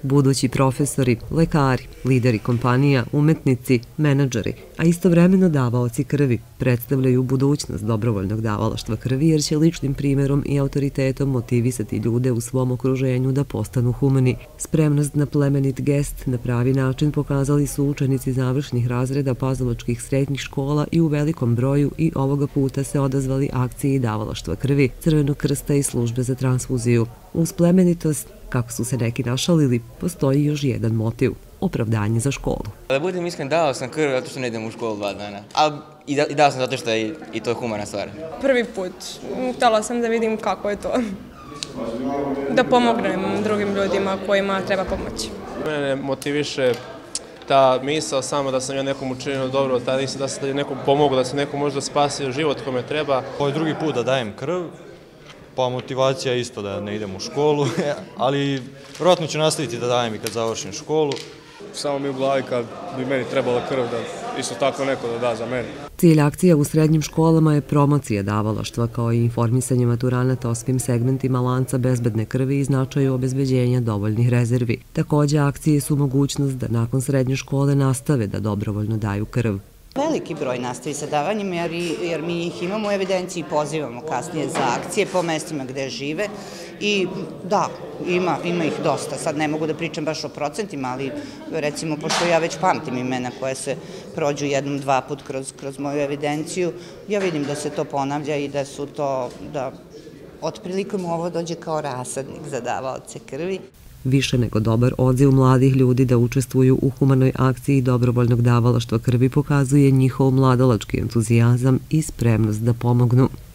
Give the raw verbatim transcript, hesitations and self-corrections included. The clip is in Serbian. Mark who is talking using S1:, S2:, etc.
S1: Budući profesori, lekari, lideri kompanija, umetnici, menadžeri, a istovremeno davaoci krvi, predstavljaju budućnost dobrovoljnog davalaštva krvi jer će ličnim primjerom i autoritetom motivisati ljude u svom okruženju da postanu humani. Spremnost na plemenit gest na pravi način pokazali su učenici završnih razreda pazovačkih srednjih škola i u velikom broju i ovoga puta se odazvali akciji davalaštva krvi, Crvenog krsta i službe za transfuziju. Uz plemenitost, kako su se neki našalili, postoji još jedan motiv – opravdanje za školu.
S2: Da budem iskren, dao sam krv zato što ne idem u školu dva dana, ali i dao sam zato što je i to humana stvar.
S3: Prvi put. Htjela sam da vidim kako je to. Da pomognem drugim ljudima kojima treba pomoći.
S4: Mene motiviše ta misao samo da sam ja nekom učinio dobro, da se nekom pomogu, da se nekom možda spasi život kome treba.
S5: Ovo je drugi put da dajem krv, pa motivacija je isto da ne idem u školu, ali vjerojatno ću nastaviti da dajem i kad završim školu.
S6: Samo mi u glavi kad bi meni trebala krv da isto tako neko da da za mene.
S1: Cilj akcija u srednjim školama je promocija davalaštva kao i informisanje maturanata o svim segmentima lanca bezbedne krvi i značaju obezbeđenja dovoljnih rezervi. Također akcije su mogućnost da nakon srednje škole nastave da dobrovoljno daju krv.
S7: Veliki broj nastavi sa davanjem jer mi ih imamo u evidenciji i pozivamo kasnije za akcije po mestima gde žive i da, ima ih dosta. Sad ne mogu da pričam baš o procentima, ali recimo pošto ja već pamtim imena koje se prođu jednom, dva put kroz moju evidenciju, ja vidim da se to ponavlja i da su to, da otprilikom ovo dođe kao rasadnik za davaoce krvi.
S1: Više nego dobar odziv mladih ljudi da učestvuju u humanoj akciji dobrovoljnog davalaštva krvi pokazuje njihov mladalački entuzijazam i spremnost da pomognu.